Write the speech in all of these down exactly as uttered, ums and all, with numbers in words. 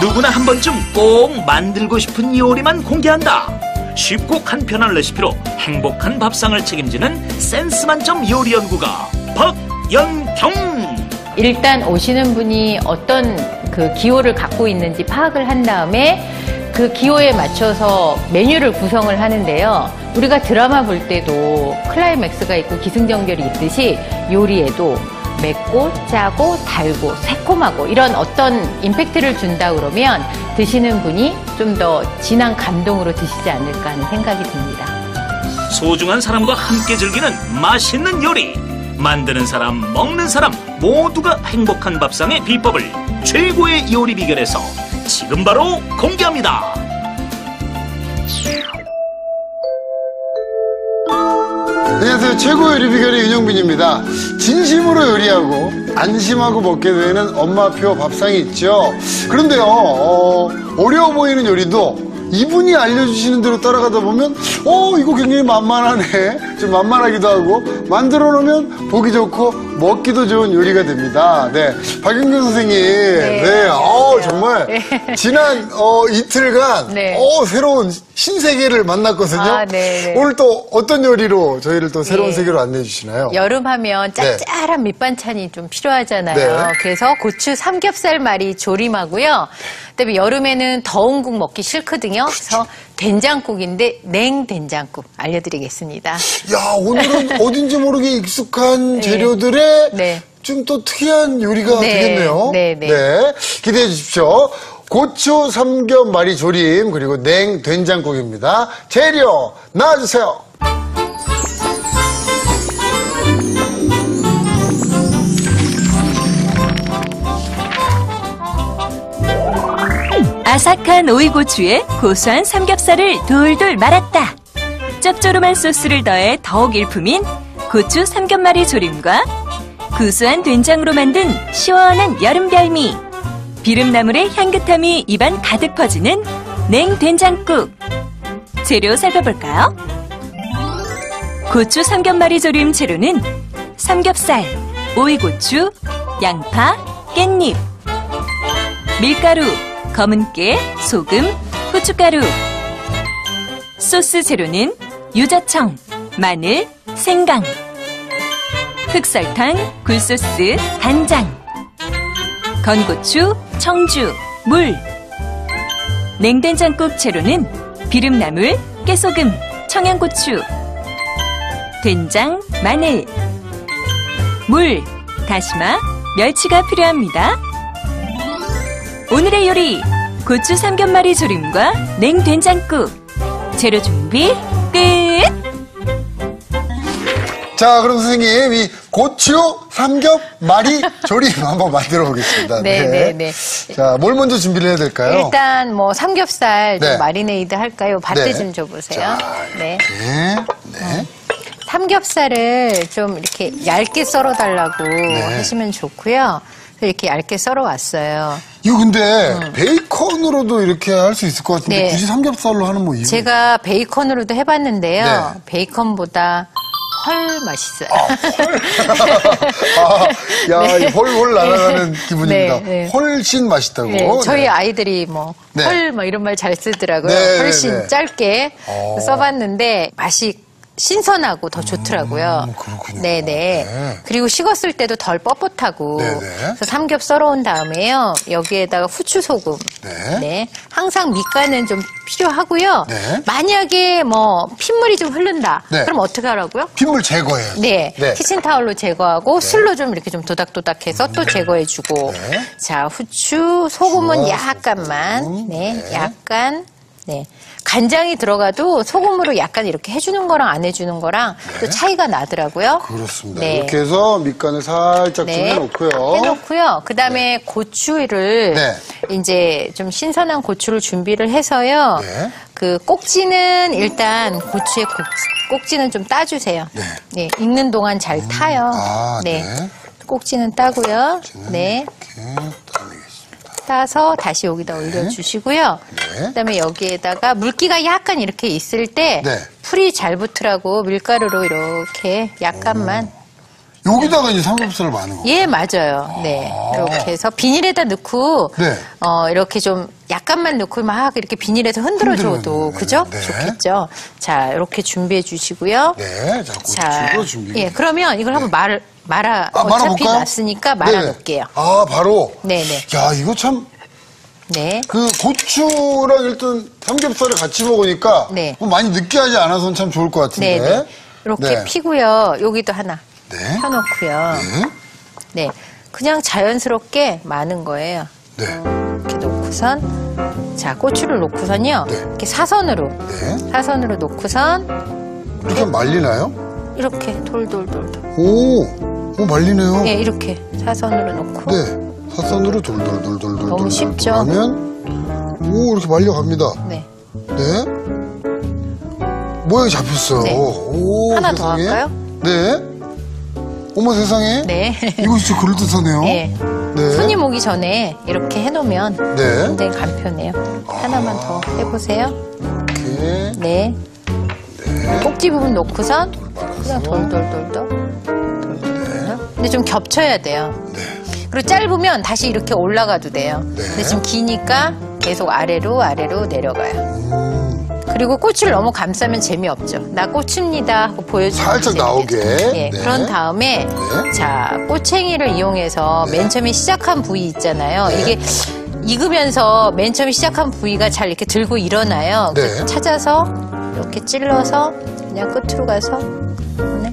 누구나 한 번쯤 꼭 만들고 싶은 요리만 공개한다. 쉽고 간편한 레시피로 행복한 밥상을 책임지는 센스 만점 요리 연구가 박연경. 일단 오시는 분이 어떤 그 기호를 갖고 있는지 파악을 한 다음에 그 기호에 맞춰서 메뉴를 구성을 하는데요. 우리가 드라마 볼 때도 클라이맥스가 있고 기승전결이 있듯이 요리에도 맵고 짜고 달고 새콤하고 이런 어떤 임팩트를 준다 그러면 드시는 분이 좀 더 진한 감동으로 드시지 않을까 하는 생각이 듭니다. 소중한 사람과 함께 즐기는 맛있는 요리. 만드는 사람, 먹는 사람 모두가 행복한 밥상의 비법을 최고의 요리 비결에서 지금 바로 공개합니다. 안녕하세요. 최고 요리 비결의 윤영빈입니다. 진심으로 요리하고 안심하고 먹게 되는 엄마표 밥상이 있죠. 그런데요, 어, 어려워 보이는 요리도 이분이 알려주시는 대로 따라가다 보면 어 이거 굉장히 만만하네, 좀 만만하기도 하고 만들어 놓으면 보기 좋고 먹기도 좋은 요리가 됩니다. 네, 박연경 선생님, 네, 네. 어, 정말 네. 지난 어, 이틀간 네. 어, 새로운 신세계를 만났거든요. 아, 네, 네. 오늘 또 어떤 요리로 저희를 또 새로운 네. 세계로 안내해 주시나요? 여름하면 짭짤한 네. 밑반찬이 좀 필요하잖아요. 네. 그래서 고추 삼겹살 말이 조림하고요. 그다음에 여름에는 더운 국 먹기 싫거든요. 그래서 된장국인데 냉된장국 알려드리겠습니다. 야, 오늘은 어딘지 모르게 익숙한 네. 재료들의 네. 좀 또 특이한 요리가 네. 되겠네요. 네, 네. 네, 기대해 주십시오. 고추 삼겹 말이 조림 그리고 냉 된장국입니다. 재료 나와주세요. 아삭한 오이고추에 고소한 삼겹살을 돌돌 말았다. 짭조름한 소스를 더해 더욱 일품인 고추 삼겹말이 조림과 구수한 된장으로 만든 시원한 여름 별미, 비름나물의 향긋함이 입안 가득 퍼지는 냉된장국. 재료 살펴볼까요? 고추 삼겹말이 조림 재료는 삼겹살, 오이고추, 양파, 깻잎, 밀가루, 검은깨, 소금, 후춧가루. 소스 재료는 유자청, 마늘, 생강, 흑설탕, 굴소스, 간장, 건고추, 청주, 물. 냉된장국 재료는 비름나물, 깨소금, 청양고추, 된장, 마늘, 물, 다시마, 멸치가 필요합니다. 오늘의 요리, 고추 삼겹말이 조림과 냉된장국. 재료 준비 끝! 자, 그럼 선생님, 이 고추 삼겹 말이 조림 한번 만들어 보겠습니다. 네, 네, 네. 네. 자, 뭘 먼저 준비를 해야 될까요? 일단 뭐 삼겹살 좀 네. 마리네이드 할까요? 밭대 네. 좀 줘보세요. 자, 네. 네. 네. 음. 삼겹살을 좀 이렇게 얇게 썰어달라고 네. 하시면 좋고요. 이렇게 얇게 썰어왔어요. 이거 근데 음. 베이컨으로도 이렇게 할 수 있을 것 같은데 네. 굳이 삼겹살로 하는 뭐 이유? 제가 베이컨으로도 해봤는데요. 네. 베이컨보다 헐 맛있어요. 아, 헐. 아, 야, 네. 헐헐 날아가는 기분입니다. 네, 네. 훨씬 맛있다고. 네, 저희 네. 아이들이 뭐 네. 헐 뭐 이런 말 잘 쓰더라고요. 네, 훨씬 네, 네. 짧게 오. 써봤는데 맛이 신선하고 더 좋더라고요. 음, 그렇군요. 네네. 네. 그리고 식었을 때도 덜 뻣뻣하고. 네네. 그래서 삼겹 썰어온 다음에요. 여기에다가 후추, 소금. 네. 네. 항상 밑간은 좀 필요하고요. 네. 만약에 뭐 핏물이 좀 흐른다. 네. 그럼 어떻게 하라고요? 핏물 제거해요. 네. 네. 키친타올로 제거하고 네. 술로 좀 이렇게 좀 도닥도닥해서 또 제거해주고. 네. 자, 후추, 소금은 후추와 약간만. 소금. 네. 네. 약간. 네. 간장이 들어가도 소금으로 약간 이렇게 해주는 거랑 안 해주는 거랑 네. 또 차이가 나더라고요. 그렇습니다. 네. 이렇게 해서 밑간을 살짝 좀 네. 해놓고요. 해놓고요. 그 다음에 네. 고추를 네. 이제 좀 신선한 고추를 준비를 해서요. 네. 그 꼭지는 일단 고추의 꼭, 꼭지는 좀 따주세요. 네. 네. 익는 동안 잘 음. 타요. 아, 네. 네. 꼭지는 따고요. 꼭지는 네. 이렇게 따내겠습니다. 따서 다시 여기다 네. 올려주시고요. 네. 그다음에 여기에다가 물기가 약간 이렇게 있을 때 네. 풀이 잘 붙으라고 밀가루로 이렇게 약간만. 여기다가 이제 삼겹살을 마는 거예요? 예, 맞아요. 네. 이렇게 해서 비닐에다 넣고, 네. 어, 이렇게 좀 약간만 넣고 막 이렇게 비닐에서 흔들어줘도, 흔들어요. 그죠? 네. 좋겠죠? 자, 이렇게 준비해 주시고요. 네, 자, 고추로 준비. 예, 그러면 이걸 한번 말, 말아, 아, 어차피 말아볼까요? 놨으니까 말아 놓을게요. 아, 바로? 네네. 야, 이거 참, 네. 그 고추랑 일단 삼겹살을 같이 먹으니까 네. 뭐 많이 느끼하지 않아서는 참 좋을 것 같은데. 네네. 이렇게 네. 피고요. 여기도 하나 네. 펴놓고요. 네. 네. 그냥 자연스럽게 마는 거예요. 네. 이렇게 놓고선, 자, 고추를 놓고선요. 네. 이렇게 사선으로, 네. 사선으로 놓고선, 이렇게 말리나요? 이렇게 돌돌돌돌. 오, 오, 말리네요. 예, 이렇게 사선으로 놓고. 네. 사선으로 돌돌돌돌돌. 너무 쉽죠? 하면, 오, 이렇게 말려갑니다. 네. 네. 모양이 잡혔어요. 네. 오, 하나 더 세상에. 할까요? 네. 어머 세상에. 네. 이거 진짜 그럴듯하네요. 예. 네. 손님 오기 전에 이렇게 해놓으면 네. 굉장히 간편해요. 하나만 더 해보세요. 이렇게. 네. 네. 꼭지 부분 놓고선 말아서. 그냥 돌돌돌돌. 돌돌돌. 근데 좀 겹쳐야 돼요. 네. 그리고 짧으면 다시 이렇게 올라가도 돼요. 네. 근데 지금 기니까 계속 아래로 아래로 내려가요. 음, 그리고 꼬치를 너무 감싸면 재미없죠. 나 꼬치입니다 하고 보여주면 살짝 재밌겠죠. 나오게. 예, 네. 그런 다음에 네. 자 꼬챙이를 이용해서 네. 맨 처음에 시작한 부위 있잖아요. 네. 이게 익으면서 맨 처음에 시작한 부위가 잘 이렇게 들고 일어나요. 네. 그래서 찾아서 이렇게 찔러서 그냥 끝으로 가서 네.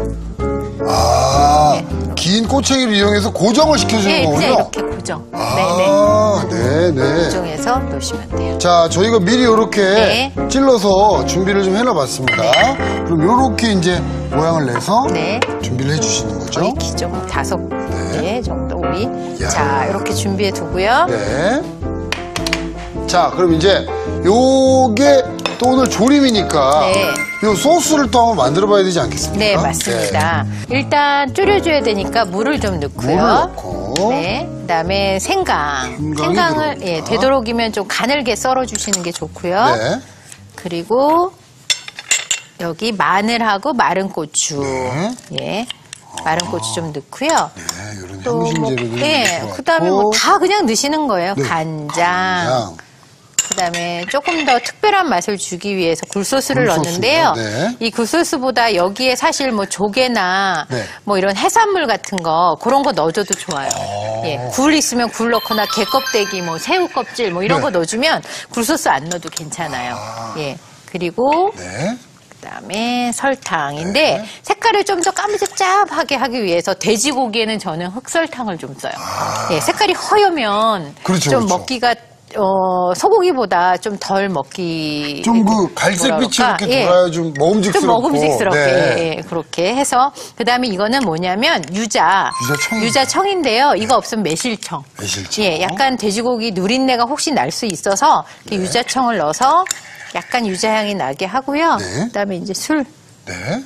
아, 네. 긴 꼬챙이를 이용해서 고정을 시켜주는 네, 거군요. 그냥 이렇게 고정. 아, 네, 네. 고정해서 놓으시면 돼요. 자, 저희가 미리 이렇게 네. 찔러서 준비를 좀 해놔봤습니다. 그럼 이렇게 이제 모양을 내서 네. 준비를 해주시는 거죠? 거의 기존 뭐 다섯 개 정도 우리. 야. 자, 이렇게 준비해 두고요. 네. 자, 그럼 이제 요게 또 오늘 조림이니까 네. 요 소스를 또 한번 만들어 봐야 되지 않겠습니까? 네, 맞습니다. 일단 졸여줘야 되니까 물을 좀 넣고요. 물을 넣고. 네. 그다음에 생강. 생강이 생강을 들어갑니다. 예, 되도록이면 좀 가늘게 썰어 주시는 게 좋고요. 네. 그리고 여기 마늘하고 마른 고추. 네. 예. 마른 고추 좀 넣고요. 네, 이런 또 향신 뭐, 재료들. 예, 그다음에 뭐 다 그냥 넣으시는 거예요. 네. 간장. 간장. 그다음에 조금 더 특별한 맛을 주기 위해서 굴소스를 굴소스요? 넣었는데요. 네. 이 굴소스보다 여기에 사실 뭐 조개나 네. 뭐 이런 해산물 같은 거 그런 거 넣어줘도 좋아요. 예, 굴 있으면 굴 넣거나 게 껍데기, 뭐 새우 껍질 뭐 이런 네. 거 넣어주면 굴소스 안 넣어도 괜찮아요. 예, 그리고 네. 그다음에 설탕인데 네. 색깔을 좀 더 까무잡잡하게 하기 위해서 돼지고기에는 저는 흑설탕을 좀 써요. 예, 색깔이 허여면 그렇죠, 좀 그렇죠. 먹기가 어, 소고기보다 좀 덜 먹기 좀 그 갈색빛이 뭐라 이렇게 그럴까? 예. 돌아야 좀 먹음직스럽고. 좀 먹음직스럽게 네. 예, 그렇게 해서 그다음에 이거는 뭐냐면 유자 유자청이요? 유자청인데요. 이거 없으면 매실청. 매실청. 예, 약간 돼지고기 누린내가 혹시 날 수 있어서 이렇게 유자청을 넣어서 약간 유자향이 나게 하고요. 네. 그다음에 이제 술. 네.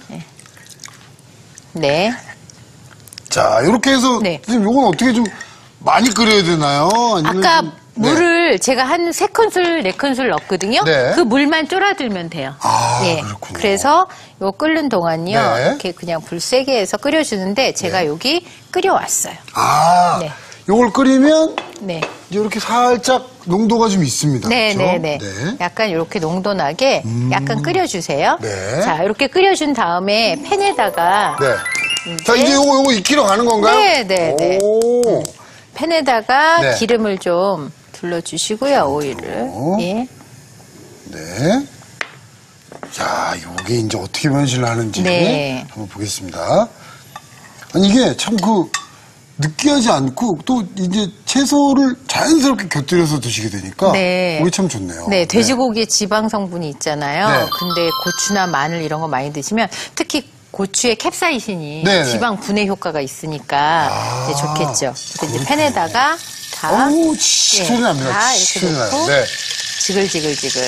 네. 자, 이렇게 해서 네. 선생님 이건 어떻게 좀 많이 끓여야 되나요? 아니면 아까 좀- 네. 물을 제가 한 세 큰술, 네 큰술 넣었거든요. 네. 그 물만 쫄아들면 돼요. 아, 예. 그렇군요. 그래서 요 끓는 동안요. 네. 이렇게 그냥 불 세게 해서 끓여주는데 제가 여기 끓여왔어요. 아, 네. 요걸 끓이면 네. 이제 이렇게 살짝 농도가 좀 있습니다. 네, 그렇죠? 네, 네. 약간 이렇게 농도 나게 약간 끓여주세요. 네. 자, 이렇게 끓여준 다음에 팬에다가 네. 자, 이제 요거, 요거 익히러 가는 건가요? 네, 네, 네. 오. 팬에다가 네. 기름을 좀 둘러주시고요, 오일을. 예. 네. 자, 요게 이제 어떻게 변신을 하는지 네. 한번 보겠습니다. 아니, 이게 참 그, 느끼하지 않고 또 이제 채소를 자연스럽게 곁들여서 드시게 되니까 네. 그게 참 좋네요. 네, 돼지고기에 지방 성분이 있잖아요. 네. 근데 고추나 마늘 이런 거 많이 드시면 특히 고추의 캡사이신이 네, 네. 지방 분해 효과가 있으니까 아, 이제 좋겠죠. 그래서 이제 그렇군요. 팬에다가 다 어우, 치, 예, 소리 납니다. 다 치, 이렇게 소리 나요. 넣고 네. 지글지글지글.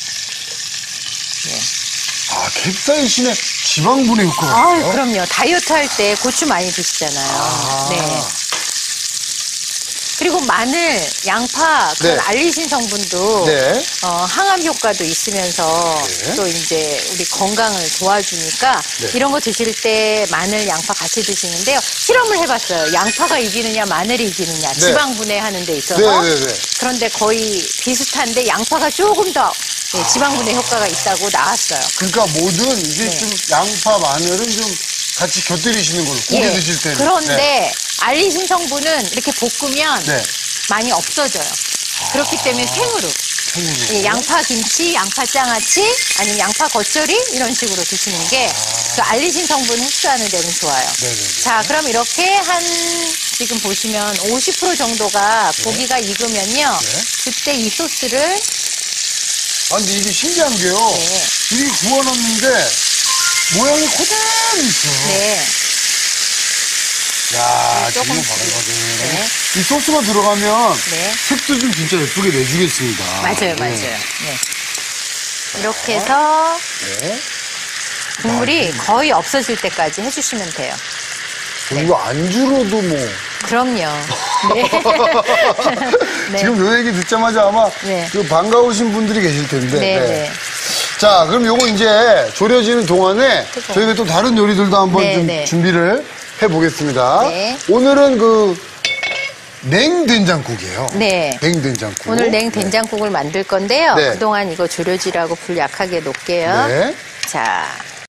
아, 캡사이신의 지방분해 효과가 아, 있어요? 그럼요. 다이어트 할 때 고추 많이 드시잖아요. 네. 그리고 마늘, 양파, 그런 네. 알리신 성분도 네. 어, 항암 효과도 있으면서 네. 또 이제 우리 건강을 도와주니까 네. 이런 거 드실 때 마늘, 양파 같이 드시는데요. 실험을 해봤어요. 양파가 이기느냐, 마늘이 이기느냐, 지방 분해하는 데 있어서. 네, 네, 네. 그런데 거의 비슷한데 양파가 조금 더 네, 지방 분해 효과가 있다고 나왔어요. 그러니까 뭐든 이게 네. 좀 양파, 마늘은 좀 같이 곁들이시는 걸로 고기 예. 드실 때는. 그런데 네. 알리신 성분은 이렇게 볶으면 네. 많이 없어져요. 그렇기 때문에 생으로. 생으로. 예, 양파 김치, 양파 장아찌, 아니면 양파 겉절이 이런 식으로 드시는 게 그 알리신 성분 흡수하는 데는 좋아요. 네네네. 자, 그럼 이렇게 한 지금 보시면 오십 퍼센트 정도가 고기가 익으면요. 네. 그때 이 소스를 아, 근데 이게 신기한 게요. 네. 이렇게 구워놨는데 모양이 그대로 있어요. 네, 야, 네, 지금 조금씩. 바글바글. 네. 이 소스가 들어가면 네. 색도 좀 진짜 예쁘게 내주겠습니다. 맞아요, 맞아요. 네. 이렇게 해서 네. 국물이 거의 없어질 때까지 해주시면 돼요. 그리고 안주로도 뭐. 그럼요. 네. 네. 지금 요 얘기 듣자마자 아마 네. 그 반가우신 분들이 계실 텐데. 네, 네. 자, 그럼 요거 이제 조려지는 동안에 그거. 저희가 또 다른 요리들도 한번 네, 좀 네. 준비를 해보겠습니다. 네. 오늘은 그 냉된장국이에요. 네. 냉된장국. 오늘 냉된장국을 만들 건데요. 네. 그동안 이거 조려지라고 불 약하게 놓을게요. 네. 자,